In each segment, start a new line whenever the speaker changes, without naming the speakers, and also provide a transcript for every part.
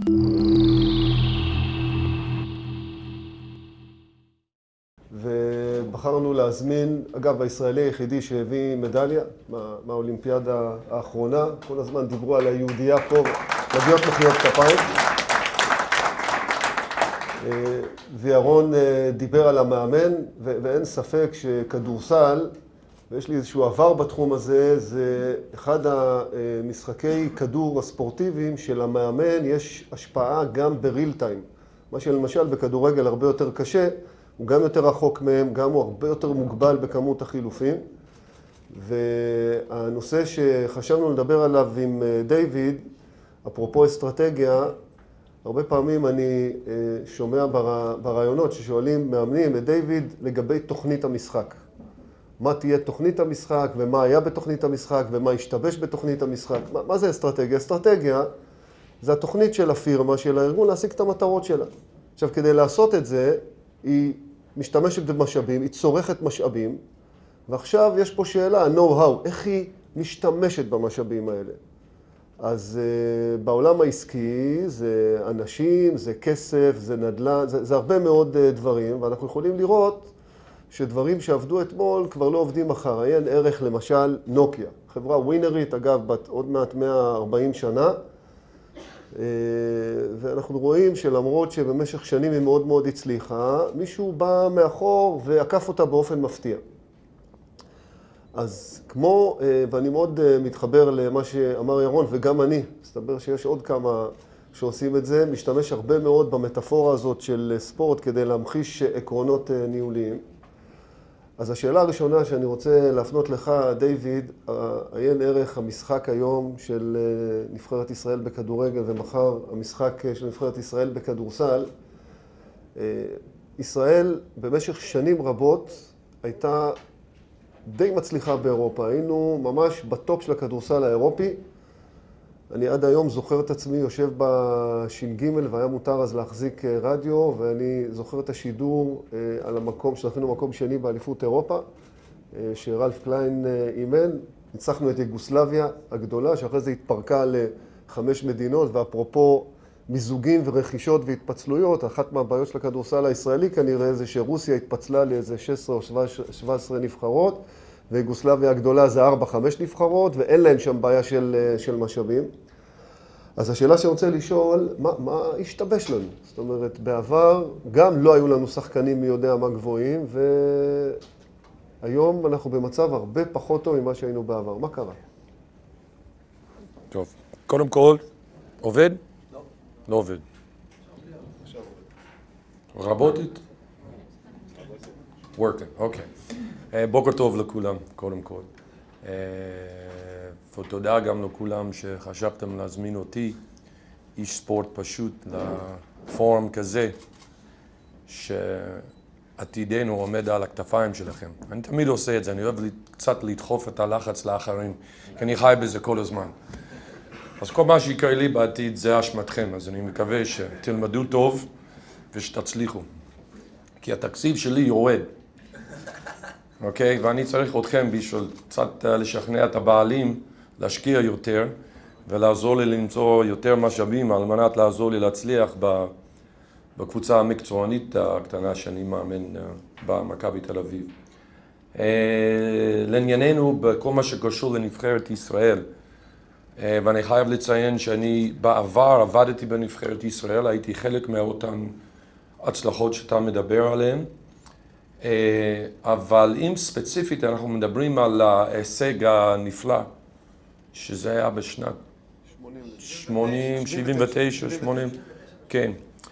ובחרנו להזמין, אגב, הישראלי היחידי שהביא מדליה מהאולימפיאדה האחרונה. כל הזמן דיברו על היהודייה פה, מגיעות מחיאות כפיים. וירון דיבר על המאמן, ואין ספק שכדורסל, ויש לי איזשהו עבר בתחום הזה, זה אחד המשחקי כדור הספורטיביים של המאמן, יש השפעה גם בריל טיים. מה שלמשל בכדורגל הרבה יותר קשה, הוא גם יותר רחוק מהם, גם הוא הרבה יותר מוגבל בכמות החילופים. והנושא שחשבנו לדבר עליו עם דיוויד, אפרופו אסטרטגיה, הרבה פעמים אני שומע ברעיונות ששואלים מאמנים את דיוויד לגבי תוכנית המשחק. מה תהיה תוכנית המשחק, ומה היה בתוכנית המשחק, ומה ישתבש בתוכנית המשחק. מה זה אסטרטגיה? אסטרטגיה זה התוכנית של הפירמה, של הארגון, להשיג את המטרות שלה. עכשיו, כדי לעשות את זה, היא משתמשת במשאבים, היא צורכת משאבים, ועכשיו יש פה שאלה, ה-know-how, איך היא משתמשת במשאבים האלה. אז בעולם העסקי זה אנשים, זה כסף, זה נדל"ן, זה הרבה מאוד דברים, ואנחנו יכולים לראות שדברים שעבדו אתמול כבר לא עובדים מחר. אין ערך למשל נוקיה, חברה ווינרית, אגב, בת עוד מעט 140 שנה, ואנחנו רואים שלמרות שבמשך שנים היא מאוד מאוד הצליחה, מישהו בא מאחור ועקף אותה באופן מפתיע. אז כמו, ואני מאוד מתחבר למה שאמר ירון, וגם אני, מסתבר שיש עוד כמה שעושים את זה, משתמש הרבה מאוד במטאפורה הזאת של ספורט כדי להמחיש עקרונות ניהוליים. אז השאלה הראשונה שאני רוצה להפנות לך, דיוויד, עיין ערך המשחק היום של נבחרת ישראל בכדורגל ומחר המשחק של נבחרת ישראל בכדורסל. ישראל במשך שנים רבות הייתה די מצליחה באירופה. היינו ממש בטופ של הכדורסל האירופי. אני עד היום זוכר את עצמי יושב בש"ג והיה מותר אז להחזיק רדיו, ואני זוכר את השידור על המקום, שאנחנו מקום שני באליפות אירופה, שרלף קליין אימן. ניצחנו את יוגוסלביה הגדולה, שאחרי זה התפרקה ל5 מדינות, ואפרופו מיזוגים ורכישות והתפצלויות, אחת מהבעיות של הכדורסל הישראלי כנראה זה שרוסיה התפצלה לאיזה 16 או 17 נבחרות, ויוגוסלביה הגדולה זה 4-5 נבחרות, ואין להם שם בעיה של משאבים. אז השאלה שאני רוצה לשאול, מה השתבש לנו? זאת אומרת, בעבר גם לא היו לנו שחקנים מי יודע מה גבוהים, והיום אנחנו במצב הרבה פחות טוב ממה שהיינו בעבר. מה קרה?
טוב, קודם כל, עובד?
לא.
לא עובד. רובוטית? working, אוקיי. בוקר טוב לכולם, קודם כל. ותודה גם לכולם שחשבתם להזמין אותי, איש ספורט פשוט, לפורום כזה, שעתידנו עומד על הכתפיים שלכם. אני תמיד עושה את זה, אני אוהב קצת לדחוף את הלחץ לאחרים, כי אני חי בזה כל הזמן. אז כל מה שיקרה לי בעתיד זה אשמתכם, אז אני מקווה שתלמדו טוב ושתצליחו. כי התקציב שלי יורד. אוקיי? ואני צריך אתכם בשביל קצת לשכנע את הבעלים להשקיע יותר ולעזור לי למצוא יותר משאבים על מנת לעזור לי להצליח בקבוצה המקצוענית הקטנה שאני מאמן במכבי תל אביב. לענייננו בכל מה שקשור לנבחרת ישראל, ואני חייב לציין שאני בעבר עבדתי בנבחרת ישראל, הייתי חלק מאותן הצלחות שאתה מדבר עליהן. אבל אם ספציפית אנחנו מדברים על ההישג הנפלא, שזה היה בשנת 80, 79, 80, כן.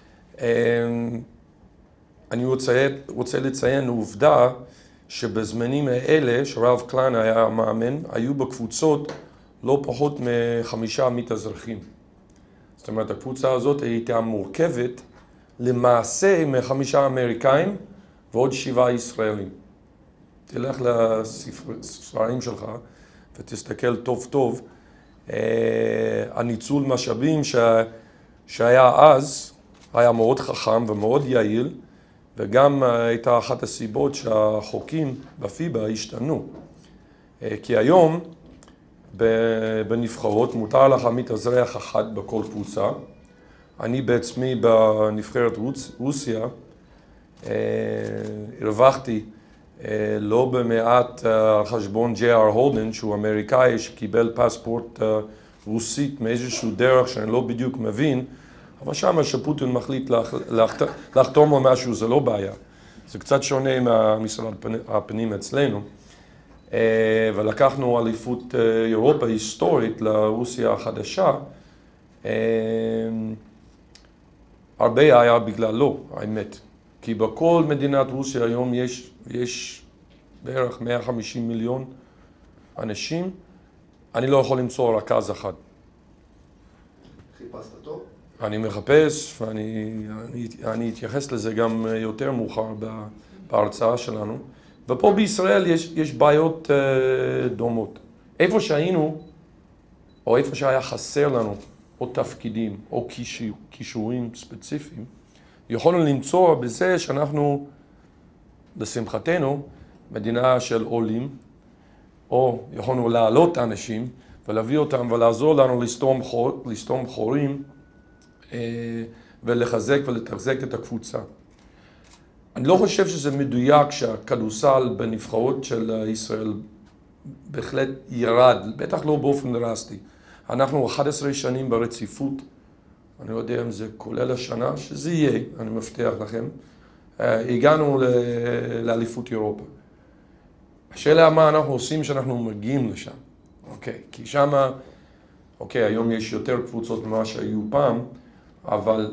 אני רוצה לציין עובדה שבזמנים האלה, שרלף קליין היה מאמן, היו בקבוצות לא פחות מ5 מתאזרחים. זאת אומרת, הקבוצה הזאת הייתה מורכבת למעשה מ5 אמריקאים, ועוד 7 ישראלים. תלך לספרים שלך ותסתכל טוב טוב. הניצול משאבים שהיה אז היה מאוד חכם ומאוד יעיל, וגם הייתה אחת הסיבות שהחוקים בפיבה השתנו. כי היום בנבחרות מותר לך מתאזרח אחד בכל קבוצה, אני בעצמי בנבחרת רוסיה הרווחתי לא במעט על חשבון J.R. הולדן, שהוא אמריקאי שקיבל פספורט רוסית מאיזשהו דרך שאני לא בדיוק מבין, אבל שם שפוטין מחליט לחתום על משהו, זה לא בעיה. זה קצת שונה מהמשרד הפנים אצלנו. ולקחנו אליפות אירופה היסטורית לרוסיה החדשה. הרבה היה בגללו, האמת. כי בכל מדינת רוסיה היום יש בערך 150 מיליון אנשים. אני לא יכול למצוא רכז אחד.
חיפשת טוב?
אני מחפש, ואני אתייחס לזה גם יותר מאוחר בהרצאה שלנו. ופה בישראל יש בעיות דומות. איפה שהיינו, או איפה שהיה חסר לנו, או תפקידים, או כישורים ספציפיים, יכולנו למצוא בזה שאנחנו, לשמחתנו, מדינה של עולים, או יכולנו להעלות אנשים ולהביא אותם ולעזור לנו לסתום חורים ולחזק ולתחזק את הקבוצה. אני לא חושב שזה מדויק שהכדורסל בנבחרות של ישראל בהחלט ירד, בטח לא באופן דרסטי. אנחנו 11 שנים ברציפות, אני לא יודע אם זה כולל השנה, שזה יהיה, אני מבטיח לכם, הגענו לאליפות אירופה. השאלה מה אנחנו עושים שאנחנו מגיעים לשם, אוקיי, כי שמה, אוקיי, היום יש יותר קבוצות ממה שהיו פעם, אבל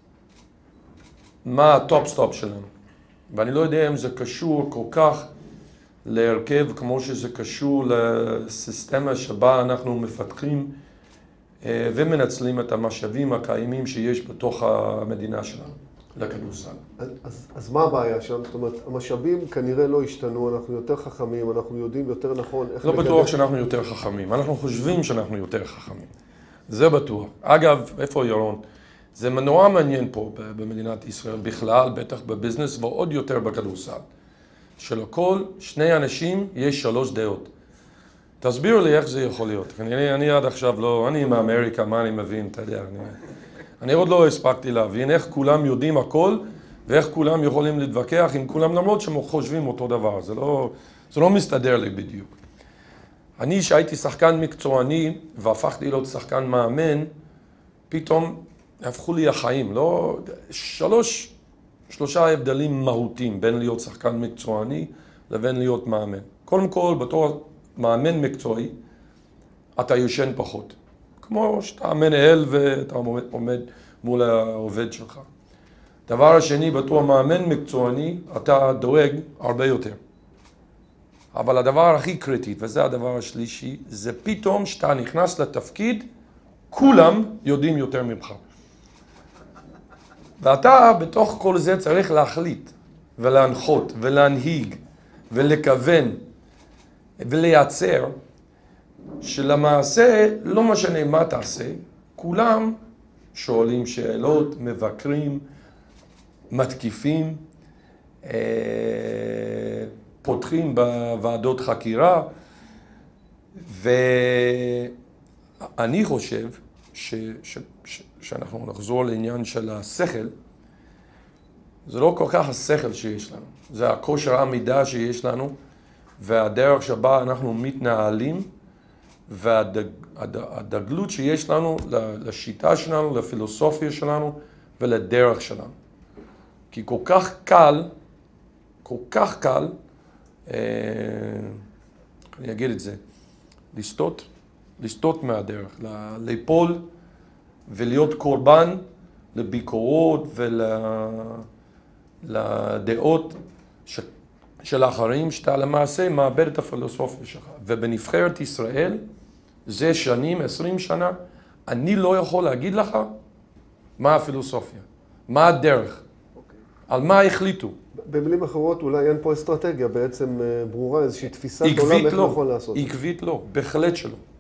מה הטופ-סטופ שלנו? ואני לא יודע אם זה קשור כל כך להרכב כמו שזה קשור לסיסטמה שבה אנחנו מפתחים ומנצלים את המשאבים הקיימים שיש בתוך המדינה שלנו, לכדורסל.
אז מה הבעיה שם? זאת אומרת, המשאבים כנראה לא השתנו, אנחנו יותר חכמים, אנחנו יודעים יותר נכון איך...
לא בטוח שאנחנו יותר חכמים, אנחנו חושבים שאנחנו יותר חכמים. זה בטוח. אגב, איפה ירון? זה נורא מעניין פה במדינת ישראל בכלל, בטח בביזנס ועוד יותר בכדורסל. שלכל שני אנשים יש 3 דעות. תסביר לי איך זה יכול להיות. אני עד עכשיו לא, אני מאמריקה, מה אני מבין, אתה יודע. אני עוד לא הספקתי להבין איך כולם יודעים הכל, ואיך כולם יכולים להתווכח עם כולם, למרות שהם חושבים אותו דבר. זה לא מסתדר לי בדיוק. אני, שהייתי שחקן מקצועני, והפכתי להיות שחקן מאמן, פתאום הפכו לי החיים. לא, 3 הבדלים מהותיים בין להיות שחקן מקצועני לבין להיות מאמן. קודם כל, בתור מאמן מקצועי, אתה יושן פחות. כמו שאתה מנהל ואתה עומד מול העובד שלך. דבר השני, בתור מאמן מקצועני, אתה דואג הרבה יותר. אבל הדבר הכי קריטי, וזה הדבר השלישי, זה פתאום שאתה נכנס לתפקיד, כולם יודעים יותר ממך. ואתה בתוך כל זה צריך להחליט ולהנחות ולהנהיג ולכוון ולייצר שלמעשה לא משנה מה תעשה, כולם שואלים שאלות, מבקרים, מתקיפים, פותחים בוועדות חקירה, ואני חושב שאנחנו נחזור לעניין של השכל, זה לא כל כך השכל שיש לנו, זה הכושר העמידה שיש לנו, והדרך שבה אנחנו מתנהלים, והדגלות שיש לנו לשיטה שלנו, לפילוסופיה שלנו ולדרך שלנו. כי כל כך קל, אני אגיד את זה, לסטות מהדרך, ליפול ולהיות קורבן לביקורות ולדעות של האחרים, שאתה למעשה מאבד את הפילוסופיה שלך. ובנבחרת ישראל, זה שנים, 20 שנה, אני לא יכול להגיד לך מה הפילוסופיה, מה הדרך, על מה החליטו.
במילים אחרות, אולי אין פה אסטרטגיה בעצם ברורה, איזושהי תפיסת עולם איך נכון לעשות.
עקבית לא, בהחלט שלא.